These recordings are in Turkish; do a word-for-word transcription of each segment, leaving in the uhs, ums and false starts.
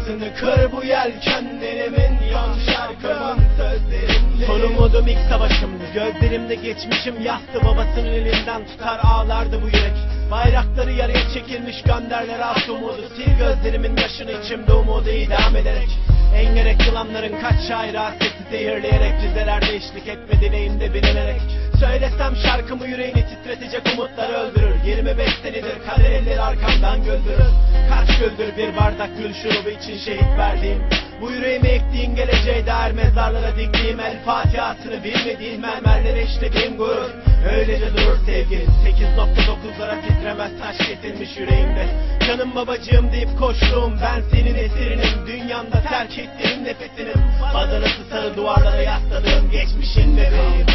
Kalitesini kır bu yelkenlerimin, yan şarkımın sözlerinde. Son umudum ilk savaşımdı, gözlerimde geçmişim yastı. Babasının elinden tutar ağlardı bu yürek. Bayrakları yarıya çekilmiş gönderler alt umudu. Sil gözlerimin yaşını içimde umudu idam ederek. Engerek yılanların kaç şair hasreti zehirleyerek. Rizelerde eşlik etme dileğimde bilenerek. Söylesem şarkımı yüreğini titretecek umutları öldürür. yirmi beş senedir kader elleri arkamdan güldürür. Kaç güldür bir bardak gül şurubu için şehit verdiğim. Bu yüreğime ektiğin geleceğe dair mezarlara diktiğim el Fatihasını bilmediğin mermerlere işlediğim gurur. Öylece durur sevgin. Sekiz nokta dokuzlara titremez taş kesilmiş yüreğimde. Canım babacığım deyip koştuğum ben senin esirinim. Dünyamda terk ettiğim nefesinim. Badanası sarı duvarlara yasladığım geçmişin bebeğim.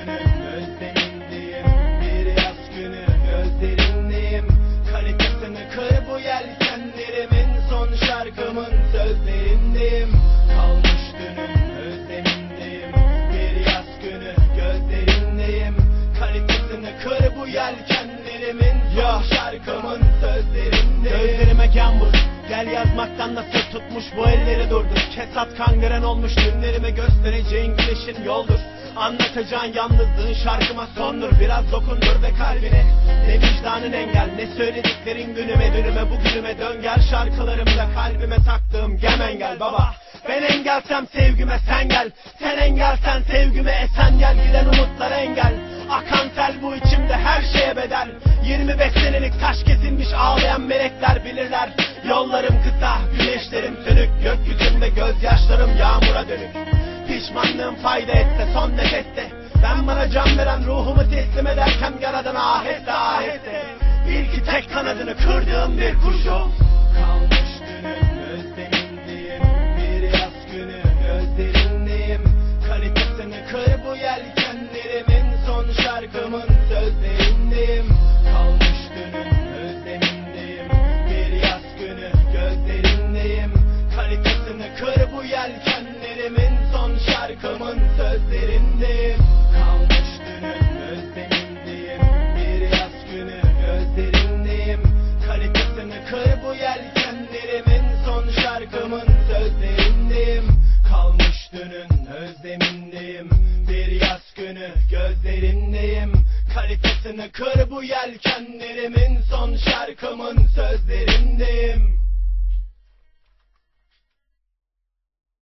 Özlemindeyim, bir yaz günü gözlerindeyim. Kalitesini kır bu yelkenlerimin, son şarkımın sözlerindeyim. Kalmış dünün özlemindeyim, bir yaz günü gözlerindeyim. Kalitesini kır bu yelkenlerimin, son şarkımın sözlerindeyim. Gözlerime gem vur, gel yazmaktan da sırt tutmuş bu elleri durdur. Kesat kangren olmuş günlerime göstereceğin güneşin yoldur. Anlatacağın yalnızlığın şarkıma sondur. Biraz dokundur ve kalbine. Ne vicdanın engel, ne söylediklerin günüme dünüme bugünüme dön gel. Şarkılarımda kalbime taktığım gem engel baba. Ben engelsem sevgime sen gel. Sen engelsen sevgime esen gel. Giden umutlara engel. Akan tel bu içimde her şeye bedel. yirmi beş senelik taş kesilmiş ağlayan melekler bilirler. Yollarım kısa, güneşlerim sönük. Gökyüzümde gözyaşlarım yağmura dönük. Pişmanlığım fayda etse son nefeste. Ben bana can veren ruhumu teslim ederken yaradan aheste aheste. Bir ki tek kanadını kırdığım bir kuşum. Kalmış dünün özlemindeyim, bir yaz günü gözlerindeyim. Kalitesini kır bu yelkenlerimin, son şarkımın sözlerindeyim. Kalmış dünün özlemindeyim, bir yaz günü gözlerindeyim. Kalitesini kır bu yelkenlerimin, son şarkımın sözlerindeyim. Kalmış dünün özlemindeyim, bir yaz günü gözlerindeyim. Kalitesini kır bu yelkenlerimin, son şarkımın sözlerindeyim. Kalmış dünün özlemindeyim, bir yaz günü gözlerindeyim. Kalitesini kır bu yelkenlerimin, son şarkımın sözlerindeyim.